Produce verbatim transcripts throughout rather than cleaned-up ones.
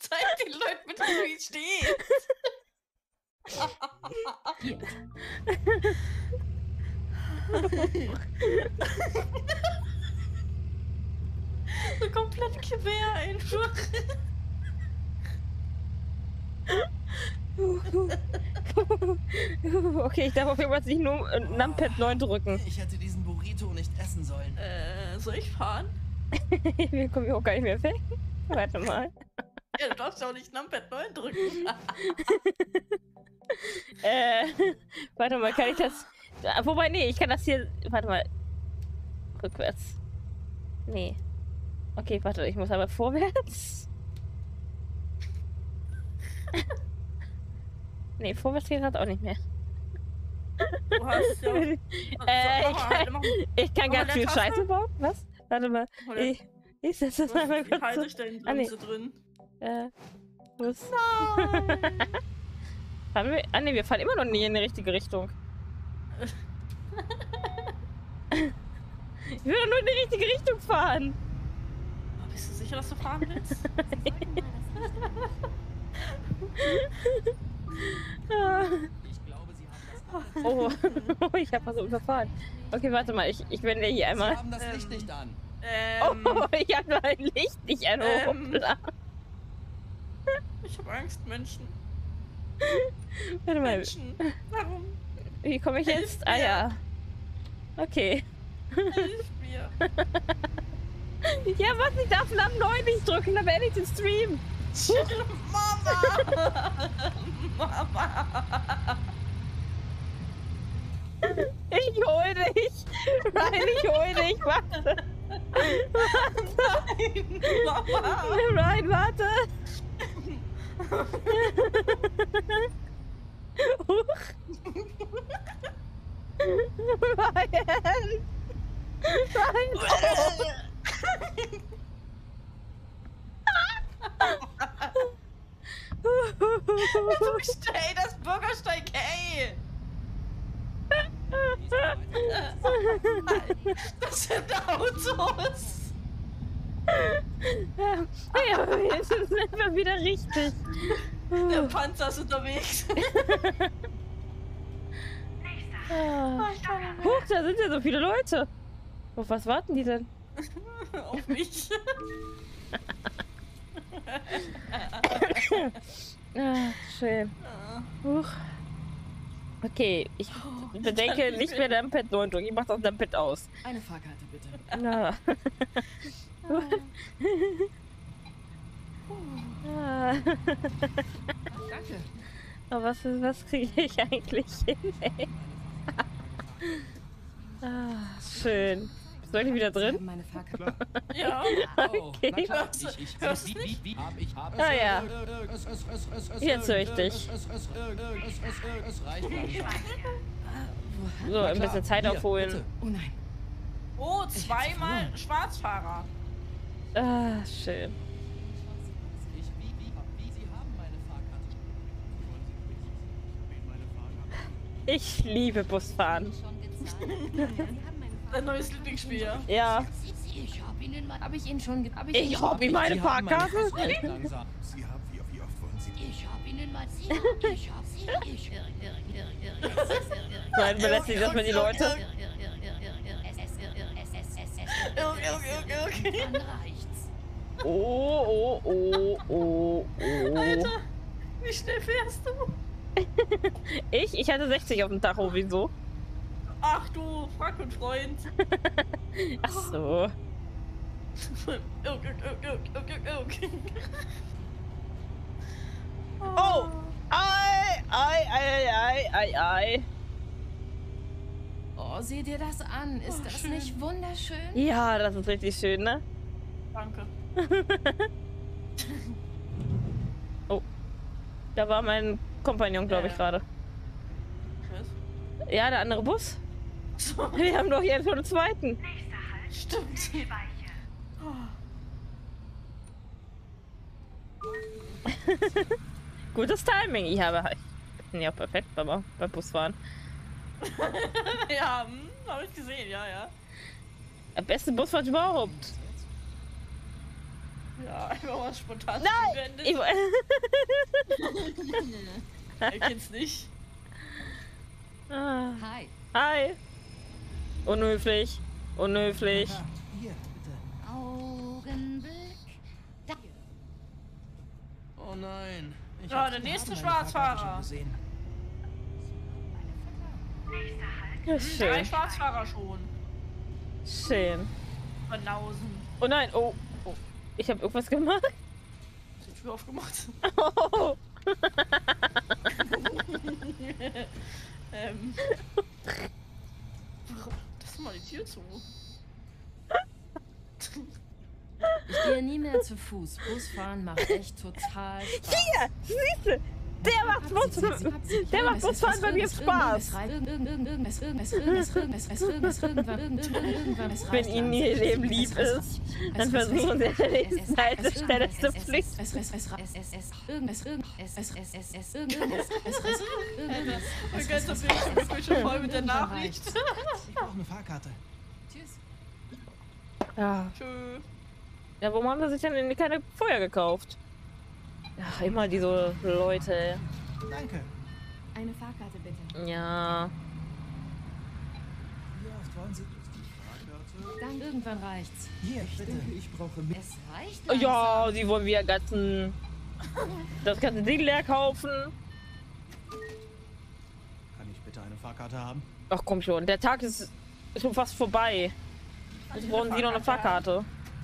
Zeig den Leuten bitte, wie es steht. So komplett quer einfach. Okay, ich darf auf jeden Fall nicht nur äh, Numpad neun drücken. Ich hätte diesen Burrito nicht essen sollen. Äh, soll ich fahren? Wir kommen hier auch gar nicht mehr weg. Warte mal. Ja, du darfst ja auch nicht Numpad neun drücken. äh, warte mal, kann ich das... Wobei, nee, ich kann das hier... Warte mal. Rückwärts. Nee. Okay, warte, ich muss aber vorwärts. Nee, vorwärts geht das auch nicht mehr. Du hast ja... äh, ich kann, ich kann ganz viel Scheiße bauen. Was? Warte mal. Ich, ich setze das einmal kurz. Halte ich da hinten ah, nee. so drin. Äh, was? Fahren wir? Ah, ne, wir fahren immer noch nie in die richtige Richtung. Ich will doch nur in die richtige Richtung fahren. Oh, bist du sicher, dass du fahren willst? Ich glaube, Sie haben das Oh, oh, ich habe was überfahren. Okay, warte mal, ich, ich wende hier einmal. Sie haben das Licht nicht an. Ähm, Oh, ich habe mein Licht nicht an. Ähm. Hoppla. ich habe Angst, Menschen. Warte mal, Menschen. Warum? wie komme ich jetzt? Hilf Ah mir. ja. Okay. Hilf mir. Ja, was? Ich darf Namen neun nicht drücken, dann beende ich den Stream. Mama! Mama! Ich hol dich. Nein, ich hol dich. Warte. Nein! Mama! Nein, warte. Huch. Ryan. Ryan. Du stell das Bürgersteig, ey! Das sind Autos! Ja, aber jetzt sind wir wieder richtig. Der Panzer ist unterwegs. Ah. Huch, da sind ja so viele Leute. Auf was warten die denn? Auf mich. Ah, schön. Huch. Okay, ich bedenke nicht mehr Numpad neun drücken. Ich mach das Numpad aus. Eine Fahrkarte, bitte. Na. Ah. Danke. Aber was, was kriege ich eigentlich hin, ey? Ah, schön. Bist du eigentlich wieder Sie haben drin? meine Fahrkarte. Ja. Oh, Okay. na klar. Hörst- Ich, ich, hörst wie, du nicht? wie, wie, hab ich, hab Ah, ja. Es, es, es, es, es, Jetzt höre ich es, dich. Es, es, es, es, es, es, es reicht langsam. So, Na ein klar, bisschen Zeit hier, aufholen. bitte. Oh nein. Oh, zweimal Schwarzfahrer. Ah, schön. Ich, wie, wie, wie, Sie haben meine Fahrkarte. Ich liebe Busfahren. Dein neues Lieblingsspiel, ja? Ja. Ich hab Ihnen mal. Hab ich Ihnen schon. ge- Hab ich, Ich Ihnen, hab ihm meine Sie haben meine Fahrkarte. Es reicht langsam. Sie haben, wie, wie oft wollen Sie? ich hab Ihnen mal. Ich hab Sie. Ich. Nein, belästigt das mal die Leute. Dann reicht's. Oh, oh, oh, oh, oh. Alter, wie schnell fährst du? Ich? Ich hatte sechzig auf dem Tacho, wieso? Ach du, frag mein Freund. Ach so. Oh! Ei, ei, ei, ei, ei, ei. Oh, sieh dir das an. Ist Oh, das schön. nicht wunderschön? Ja, das ist richtig schön, ne? Danke. Oh. Da war mein Kompagnon, glaube ich, Ja. gerade. Was? Ja, der andere Bus. So, Wir haben doch jetzt schon einen zweiten. stimmt. Gutes Timing. Ich habe. Ich bin ja perfekt beim, beim Busfahren. Ja, hm, hab ich gesehen, ja, ja. Der beste Busfahrt überhaupt. Ja, einfach mal spontan. Nein! Ich, Er kennt's nicht. ah. Hi. Hi! Unhöflich. Unhöflich. Ja, hier, bitte. Augenblick. Da. Oh nein. Ich Ja, hab der die nächste haben meine Fahrkarte Schwarzfahrer. schon gesehen. Ja, Drei schön. Schwarzfahrer schon. Schön. Banausen. Oh nein, oh. oh. Ich habe irgendwas gemacht. Die Tür aufgemacht. Oh. ähm. Das ist mal die Tür zu. Ich gehe nie mehr zu Fuß. Busfahren macht echt total Spaß. Hier! Siehste! Der macht Bus, der macht Busfahren bei mir Spaß. Wenn ihnen ihr Leben lieb ist, dann versuchen sie an der nächsten Haltestelle zu fliegen. Mein ganzer Bildschirm ist schon voll mit der Nachricht. Ich brauche eine Fahrkarte. Tschüss. Ja. Tschö. Ja, warum haben sie sich denn keine Feuer gekauft? Ach, immer diese Leute. Danke. Eine Fahrkarte bitte. Ja. Wie oft wollen Sie die Fahrkarte? Dann irgendwann reicht's. Hier, bitte. Ich brauche mit. Es reicht Oh, ja, langsam. sie wollen wieder ganzen, das ganze Ding leer kaufen. Kann ich bitte eine Fahrkarte haben? Ach komm schon, der Tag ist schon fast vorbei. Jetzt brauchen sie noch eine Fahrkarte.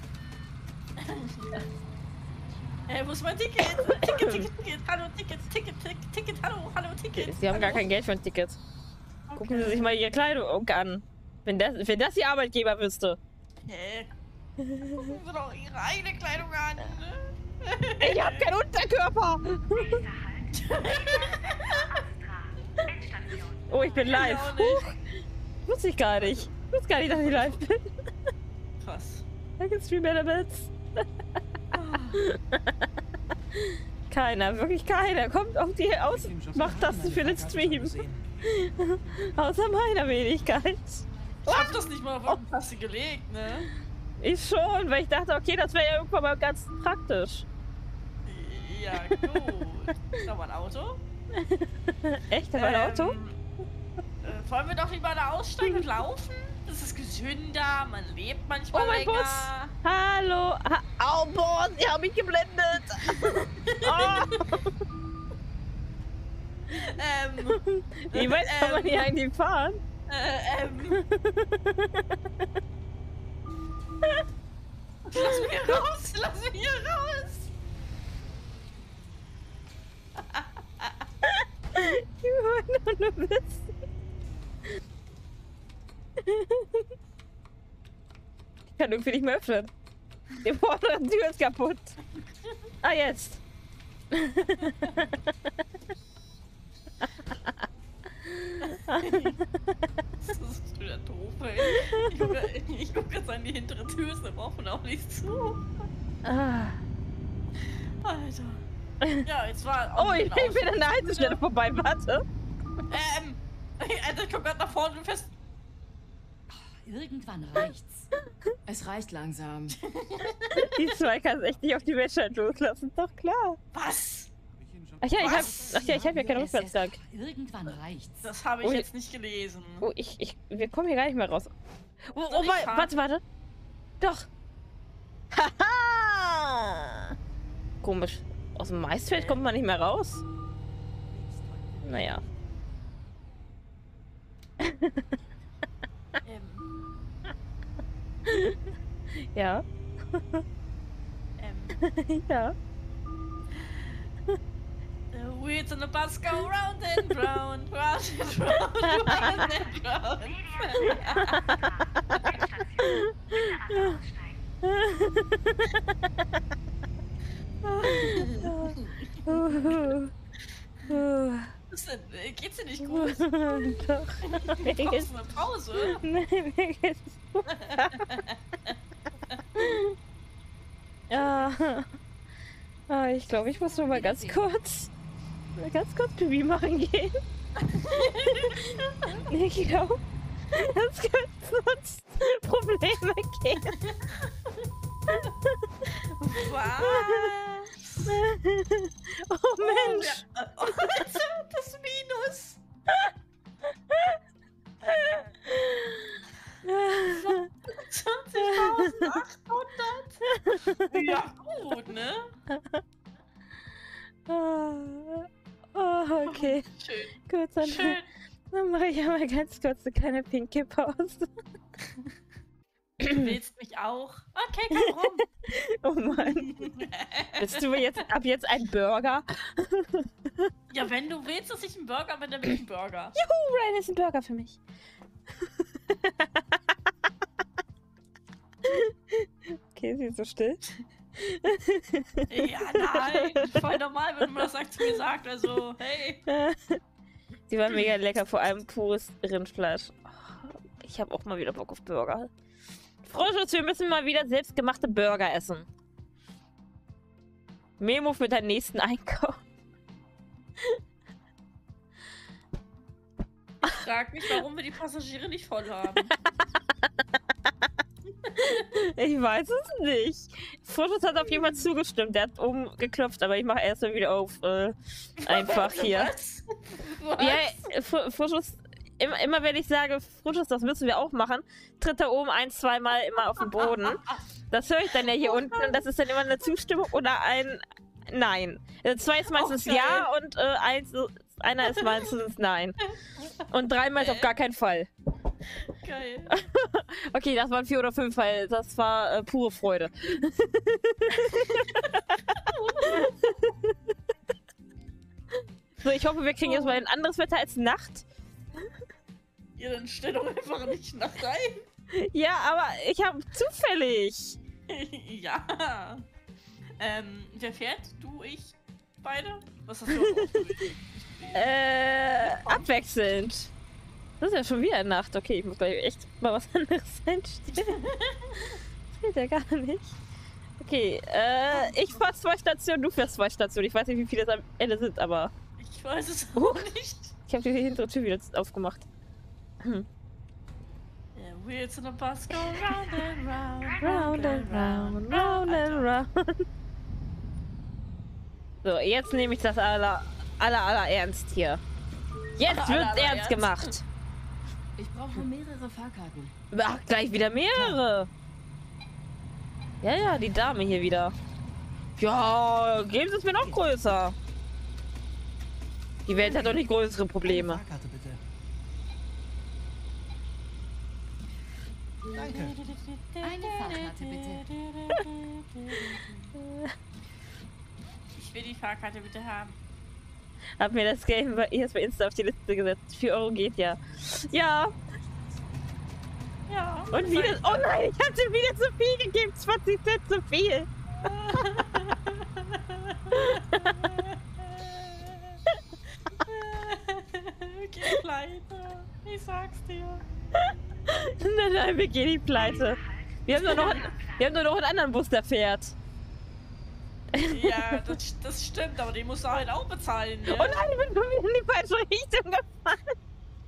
Ey, wo ist mein Ticket? Ticket, Ticket, Ticket, hallo, Ticket, Ticket, Ticket, Ticket, hallo, hallo, Ticket. Sie haben gar kein Geld für ein Ticket. Gucken Sie sich mal ihre Kleidung an. Wenn das, wenn das Ihr Arbeitgeber wüsste. Hä? Gucken Sie doch Ihre eigene Kleidung an. Ich hab keinen Unterkörper. Oh, ich bin live. Ich auch Huch. Wusste ich gar nicht. Ich wusste gar nicht, dass ich live bin. Krass. Danke, Stream Elements. Keiner, wirklich keiner kommt auf die aus. Macht das für den Stream. Außer meiner Wenigkeit. Ich hab das nicht mal auf die Taste gelegt, ne? Ich schon, weil ich dachte, okay, das wäre ja irgendwann mal ganz praktisch. Ja, gut. Ist da mal ein Auto? Echt? Da war ein Auto? Äh, wollen wir doch lieber da aussteigen und laufen? Das ist gesünder, man lebt manchmal Oh, mein länger. Bus! Hallo! Ha oh, boah, sie haben mich geblendet! Oh. Ähm, Wie weit kann man hier eigentlich fahren? äh, ähm. Lass mich hier raus! Lass mich hier raus! Ich wollte nur wissen. Ich kann irgendwie nicht mehr öffnen. Die vordere Tür ist kaputt. Ah, jetzt. Das ist wieder doof, ey. Ich gucke ich guck jetzt an die hintere Tür, ist aber offen auch nicht zu. Ah. Alter. Ja, jetzt war. Oh, ich bin an der Haltestelle vorbei, warte. Ähm. Alter, ich komm grad nach vorne und fest. Irgendwann reicht's. Es reicht langsam. Die zwei kannst echt nicht auf die Menschheit loslassen, doch klar. Was? Ach ja, ich hab, Was? ach ja, ich hab ja keinen Es- es- Rückwärtstag. Irgendwann reicht's. Das habe ich Oh, jetzt nicht gelesen. Oh, ich, ich, wir kommen hier gar nicht mehr raus. Oh, Soll oh ich wa- fahren? warte, warte. Doch. Haha. Komisch. Aus dem Maisfeld kommt man nicht mehr raus. Naja. Ähm. Ja. Ähm. Ja. The wheels on the bus go round and round, round and round, round and round. Was denn? Äh, Geht's dir nicht gut? Doch. Du Mir geht's, brauchst eine Pause. nee, mir geht's Ja. Ah, ich glaube, ich muss noch mal ganz kurz, mal ganz kurz Pipi machen gehen. Ich glaube, das könnte sonst Probleme geben. Was? Oh Mensch! Oh, ja. Oh, das Minus! zwanzigtausendachthundert! Ja, gut, ne? Oh, oh, okay. Schön. Gut, dann, Schön. dann mache ich aber ganz kurz eine kleine pinke Pause. Du willst mich auch? Okay, komm rum. Oh Mann. Bist du jetzt ab jetzt ein Burger? Ja, wenn du willst, dass ich ein Burger bin, dann bin ich ein Burger. Juhu, Ryan ist ein Burger für mich. Okay, sie ist so still. Ja, nein. Voll normal, wenn man das sagt, zu mir sagt. Also, hey. Die war mega lecker, vor allem pures Rindfleisch. Oh, ich habe auch mal wieder Bock auf Burger. Froschutz, wir müssen mal wieder selbstgemachte Burger essen. Memo für deinen nächsten Einkauf. Ich frag mich, warum wir die Passagiere nicht voll haben. Ich weiß es nicht. Froschutz hat auf jeden Fall zugestimmt. Der hat oben geklopft, aber ich mache erst mal wieder auf. Äh, einfach hier. Was? Was? Ja, Fr Froschutz, immer, immer wenn ich sage, Froschutz, das müssen wir auch machen, tritt er oben ein, zweimal immer auf den Boden. Das höre ich dann ja hier unten und das ist dann immer eine Zustimmung oder ein Nein. Also zwei ist meistens Okay. Ja und äh, eins, einer ist meistens Nein. Und dreimal ist auf gar keinen Fall. Geil. Okay, das waren vier oder fünf, weil das war äh, pure Freude. So, ich hoffe, wir kriegen jetzt mal ein anderes Wetter als Nacht. Ja, dann stell doch einfach nicht nach rein. Ja, aber ich habe zufällig. Ja. Ähm, wer fährt? Du, ich, beide? Was hast du auch ausgewählt? Äh, abwechselnd. Das ist ja schon wieder Nacht. Okay, ich muss gleich echt mal was anderes einstellen. Das geht ja gar nicht. Okay, äh, ich fahr zwei Stationen, du fährst zwei Stationen. Ich weiß nicht, wie viele es am Ende sind, aber Ich weiß es auch nicht. ich habe die hintere Tür wieder aufgemacht. Hm. The wheels on the bus go round and round, Round and round, round and round. So, jetzt nehme ich das aller, aller, aller ernst hier. Jetzt Aller, wird aller, aller ernst ernst. gemacht. Ich brauche mehrere Fahrkarten. Ach, gleich wieder mehrere. Ja, ja, die Dame hier wieder. Ja, geben Sie es mir noch größer. Die Welt hat doch nicht größere Probleme. Fahrkarte bitte. Danke. Eine Fahrkarte bitte. Ich will die Fahrkarte bitte haben. Hab mir das Game bei, jetzt bei Insta auf die Liste gesetzt. vier Euro geht ja. Ja, Ja. und wieder. Oh nein, ich hatte wieder zu viel gegeben. zwanzig Cent zu viel. Okay, pleite. Ich sag's dir. Nein, nein, wir gehen nicht pleite. Wir haben nur noch, wir haben nur noch einen anderen Bus, der fährt. Ja, das, das stimmt, aber den musst du halt auch bezahlen, ne? Oh nein, ich bin schon wieder in die falsche Richtung gefahren.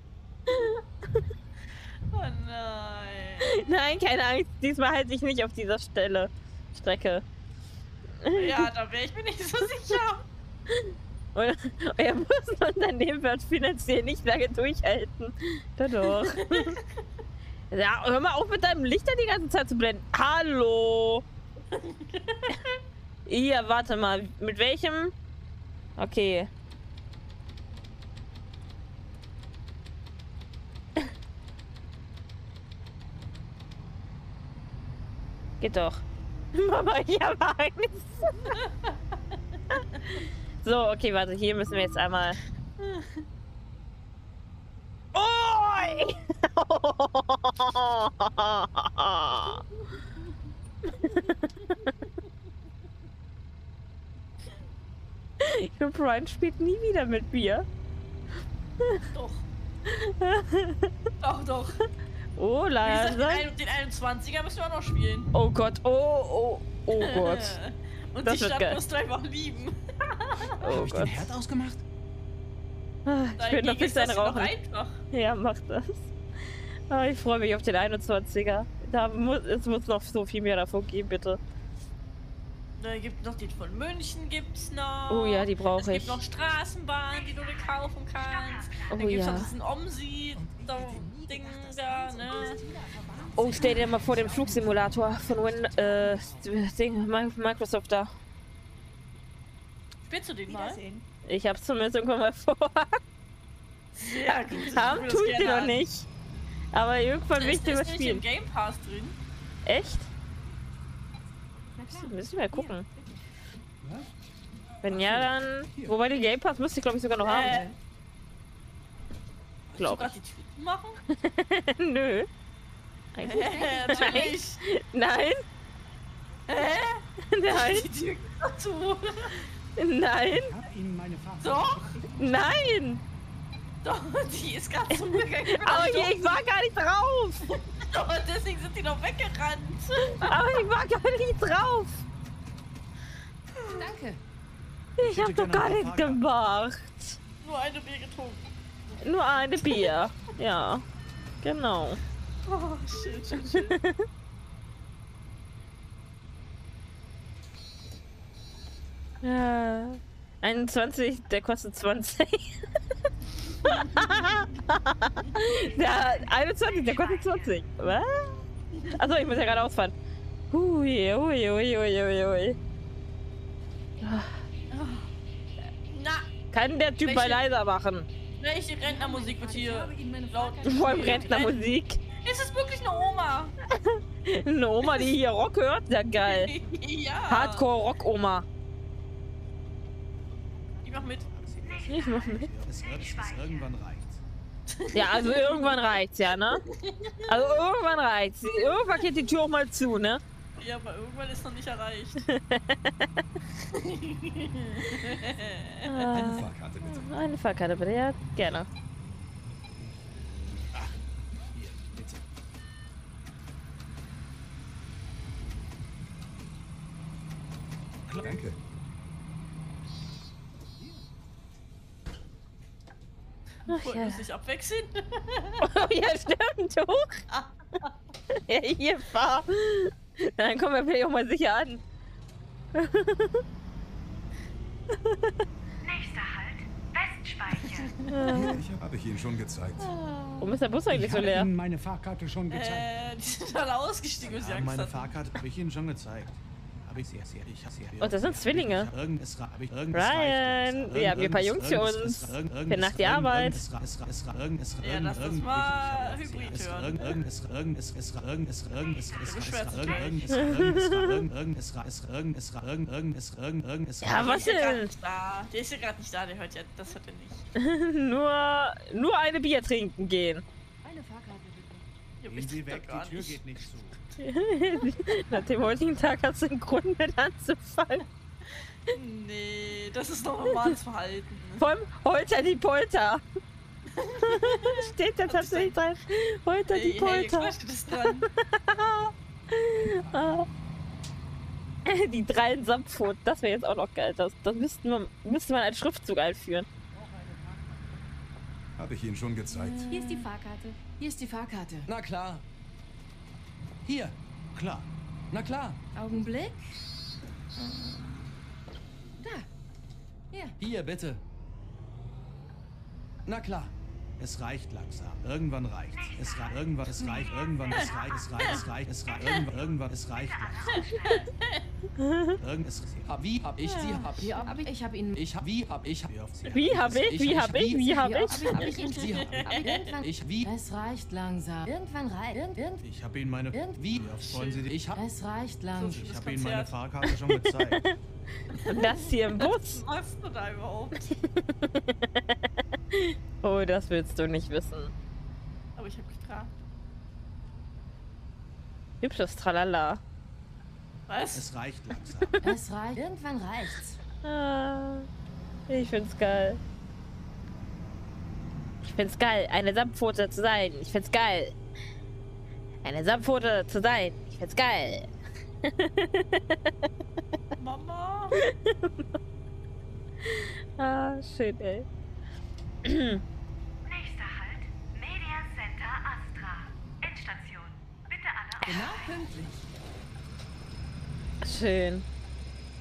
Oh nein. Nein, keine Angst. Diesmal halte ich nicht auf dieser Stelle. Strecke. Ja, da wäre ich mir nicht so sicher. Eu- Euer Busunternehmen wird finanziell nicht lange durchhalten. Doch, doch. Ja, hör mal auf mit deinem Lichter die ganze Zeit zu blenden. Hallo. Ja, warte mal. Mit welchem? Okay. Geht doch. Mama, ich habe Angst. So, okay, warte. Hier müssen wir jetzt einmal... Oi! Ich glaube, Brian spielt nie wieder mit mir. Doch. Doch, doch. Oh, Wie leider. gesagt, den ein- den einundzwanziger müssen wir auch noch spielen. Oh Gott, oh, oh, oh Gott. Und Das die wird Stadt geil. musst du einfach lieben. Oh Habe ich den Gott. Herd ausgemacht? Ah, Ich will noch Dagegen bis ist das ein noch Rauchen. einfach. Ja, mach das. Ah, ich freue mich auf den einundzwanziger. Da muss, es muss noch so viel mehr davon geben, bitte. Da gibt noch den von München gibt's noch. Oh ja, die brauche Es gibt ich. noch Straßenbahnen, die du dir kaufen kannst. Oh Dann gibt's ja. noch diesen Omsi-Ding da, ne? Oh, stell dir mal vor, den Flugsimulator von Win äh, Ding, Mi- Microsoft da. Spielst du den mal? Ich hab's zumindest irgendwann mal vor. Sehr gut. ich Haben will das tue ich gerne dir noch an. nicht. Aber irgendwann will ich Ist, dir ist was nicht spielen. im Game Pass drin? Echt? Na klar. Müssen wir mal gucken. Was? Wenn ja, dann... Wobei den Game Pass müsste ich, glaube ich, sogar noch haben. Äh, Glaub Sogar die Typen machen? ich. Nö. Eigentlich Äh, natürlich. Nein. Hä? Nein. Die Typen dazu. Nein. Ich hab Ihnen meine Fahrt. Doch, Nein. doch, die ist gerade zugegangen. Aber hier, ich war gar nicht drauf. Doch, deswegen sind die noch weggerannt. Aber ich war gar nicht drauf. Danke. Ich hab doch gar nichts gemacht. Nur eine Bier getrunken. Nur eine Bier. Ja. Genau. Oh, schön, schön, schön. Ja. einundzwanzig, der kostet zwanzig. Der einundzwanzig, der kostet zwanzig. Was? Achso, ich muss ja gerade ausfahren. Hui, hui, hui, hui, hui, hui. Na, Kann der Typ Welche- mal leiser machen? welche Rentnermusik wird Ich hier habe Ihnen meine laut? Fahrkarte- Vor allem Rentnermusik. Ist es wirklich eine Oma? Eine Oma, die hier Rock hört? Ja, geil. Ja. Hardcore-Rock-Oma. Ich mach mit. Ich mach mit. Es, es, es irgendwann reicht. Ja, also irgendwann reicht's ja, ne? Also irgendwann reicht's. Irgendwann geht die Tür auch mal zu, ne? Ja, aber irgendwann ist noch nicht erreicht. Eine Äh, Fahrkarte bitte. eine Fahrkarte bitte, ja, gerne. Hier, bitte. Danke. Ach Wollen ja. wir sich abwechseln? Oh ja, stimmt, du. Ja, hier, fahr. Dann kommen wir vielleicht auch mal sicher an. Nächster Halt, Westspeicher. Hier, ich habe hab ich Ihnen schon gezeigt. Warum ist der Bus eigentlich Ich so habe leer? Ihnen meine Fahrkarte schon gezeigt. Äh, die sind alle ausgestiegen, weil sie Ja, Angst meine hatten. Fahrkarte habe ich Ihnen schon gezeigt. Habe ich sie, sie, ich habe sie. Oh, das sind Zwillinge. Ich hab irgendes, hab ich irgendes Ryan, reicht. wir haben hier ein paar Jungs für uns. Für nach der Arbeit. Ja, lass uns mal Hybrid hören. Ja, was Der ist ja grad denn? nicht da. Der ist ja gerade nicht da, der hört ja, das hört er nicht. nur, nur eine Bier trinken gehen. Eine Fahrkarte bitte. Ja, Gehen ich Sie doch weg, gar die Tür nicht. geht nicht zu. Nach dem heutigen Tag hast du einen Grund mit anzufangen. Nee, das ist doch normales Verhalten. Vor allem Holter die Polter. Steht da tatsächlich dran. Holter die Hey, hey, Polter. Quatsch, das ist dran. Ah. Die drei in Samtpfoten, das wäre jetzt auch noch geil. Das, das müssten wir, müsste man als Schriftzug einführen. Habe ich Ihnen schon gezeigt. Hier ist die Fahrkarte. Hier ist die Fahrkarte. Na klar. Hier. Klar. Na klar. Augenblick. Da. Hier. Hier, bitte. Na klar. Es reicht langsam. Irgendwann reicht. Es reicht. Irgendwann. Es reicht. Irgendwann. Es reicht. Es reicht. Es reicht. Es reicht. Irgendwann. Irgendwann. Es reicht langsam. Irgend. Es. Hab, wie hab ich sie? Hab Hier hab ich, ich habe Ihnen. ich? Hab, wie hab ich? Wie oft Sie Wie hab ich? Wie hab ich? Wie hab Hier ich? hab ich, hab ich Ihnen. Sie hab Aber irgendwann. ich? Wie? Es reicht langsam. Irgendwann reicht. Irgend, irgend, Ich habe Ihnen meine. Irgend- Wie oft wollen Sie die? Ich hab. es reicht langsam. Ich Das habe Ihnen meine Konzert. Fahrkarte schon gezeigt. Und das hier im Bus? Was machst du da überhaupt? Oh, das willst du nicht wissen. Aber ich hab gefragt. Hübsches Tralala. Was? Es reicht langsam. Es reicht. Irgendwann reicht's. Ah, ich find's geil. Ich find's geil, eine Samtpfote zu sein. Ich find's geil. Eine Samtpfote zu sein. Ich find's geil. Mama? Ah, schön, ey. Nächster Halt, Media Center Astra. Endstation. Bitte alle auf. Genau pünktlich. Schön.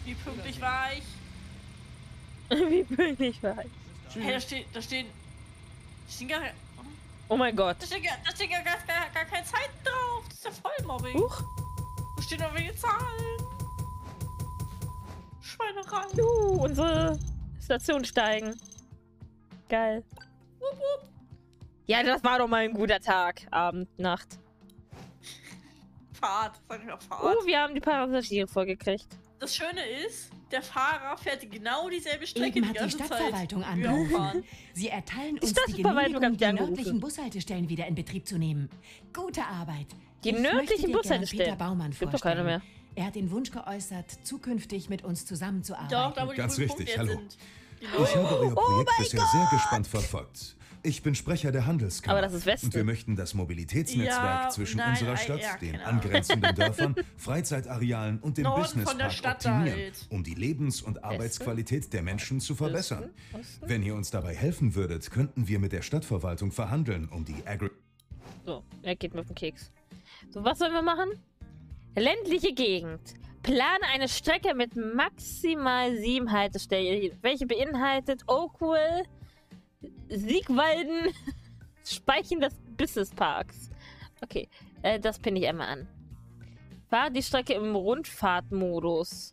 Wie pünktlich war ich? Wie pünktlich war ich? Hey, da steht, da stehen, da stehen gar, Oh mein Gott. da stehen, gar- da stehen gar, gar, gar, gar keine Zeiten drauf. Das ist ja voll Mobbing. Huch. Da stehen noch welche Zahlen. Schweinerei. Juhu, unsere Station steigen. Geil. Ja, das war doch mal ein guter Tag. Abend, Nacht. Fahrt, sag ich mal Fahrt. Oh, wir haben die Passagiere vollgekriegt. Das Schöne ist, der Fahrer fährt genau dieselbe Strecke Eben die hat die ganze Stadtverwaltung Zeit. wie wir auch fahren. angerufen. Sie erteilen uns die Stadtverwaltung hat Genehmigung, die die angerufen. nördlichen Bushaltestellen wieder in Betrieb zu nehmen. Gute Arbeit. Die Ich möchte nördlichen dir gern Bushaltestellen. Peter Baumann Gibt doch keine vorstellen. mehr. Er hat den Wunsch geäußert, zukünftig mit uns zusammenzuarbeiten. Doch, da wo die Ganz grünen richtig, Punkte jetzt hallo. sind. Die Ich neuen. habe euer Oh Projekt mein bisher sehr gespannt verfolgt. Ich bin Sprecher der Handelskammer. Aber das ist Westen. Und wir möchten das Mobilitätsnetzwerk Ja, zwischen nein, unserer äh, Stadt, ja, den keine Ahnung. angrenzenden Dörfern, Freizeitarealen und dem Norden von der Businesspark Stadt optimieren, halt. um die Lebens- und Arbeitsqualität der Menschen zu verbessern. Osten? Wenn ihr uns dabei helfen würdet, könnten wir mit der Stadtverwaltung verhandeln, um die Agri... So, er geht mir auf den Keks. So, was sollen wir machen? Ländliche Gegend. Plane eine Strecke mit maximal sieben Haltestellen, welche beinhaltet Oakville, Siegwalden, Speichen des Businessparks. Okay, äh, das pinne ich einmal an. Fahre die Strecke im Rundfahrtmodus.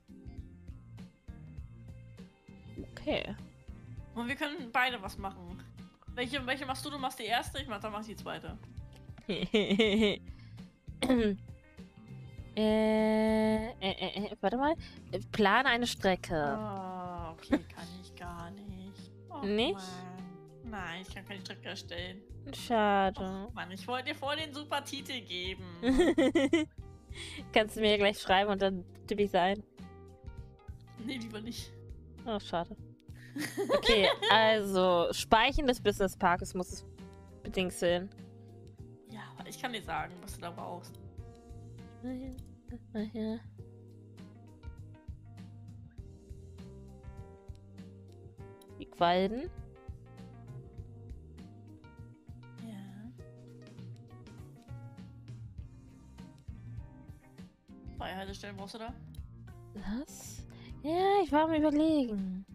Okay. Und wir können beide was machen. Welche, welche machst du? Du machst die erste, ich mach, dann mach ich die zweite. äh, äh, äh, äh, warte mal. Plane eine Strecke. Ah, okay, kann ich gar nicht. Oh, Nicht? Mann. Nein, ich kann keine Strecke erstellen. Schade. Mann, ich wollte dir vor den super Titel geben. Kannst du mir gleich schreiben und dann tippe ich ein. Nee, lieber nicht. Oh, schade. Okay, also Speichen des Businessparkes muss es bedingt sein. Ja, aber ich kann dir sagen, was du da brauchst. Mal hier. Die Qualden. Ja. Zwei Haltestellen brauchst du da? Was? Ja, ich war am Überlegen.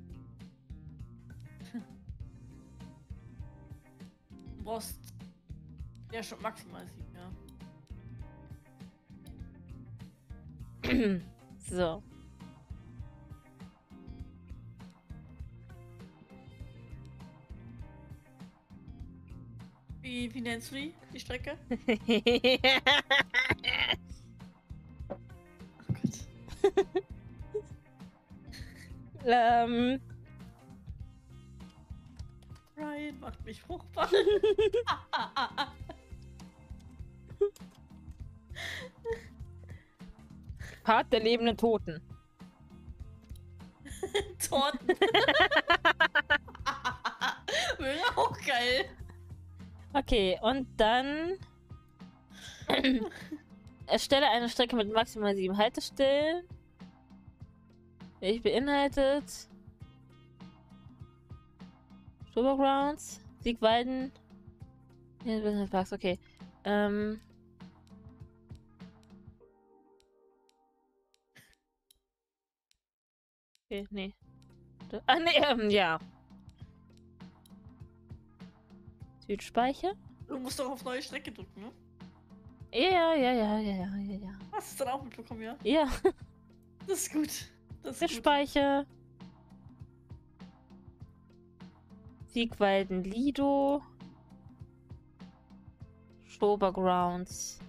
Du brauchst ja schon maximal sieben, ja. So. Wie, wie nennst du die, die Strecke? Oh Gott. ähm. Ryan macht mich fruchtbar. Part der lebenden Toten. Torten. Wäre auch geil. Okay, und dann erstelle eine Strecke mit maximal sieben Haltestellen. Welche beinhaltet Showgrounds, Siegwalden, ja, Businessparks, okay. Ähm. Okay, nee. Da- Ah, nee, ähm, ja. Südspeicher? Du musst doch auf neue Strecke drücken, ne? Ja, ja, ja, ja, ja, ja, ja. Hast du es dann auch mitbekommen, ja? Ja, Das ist gut. Das der ist gut. Speicher. Siegwalden Lido. Showgrounds.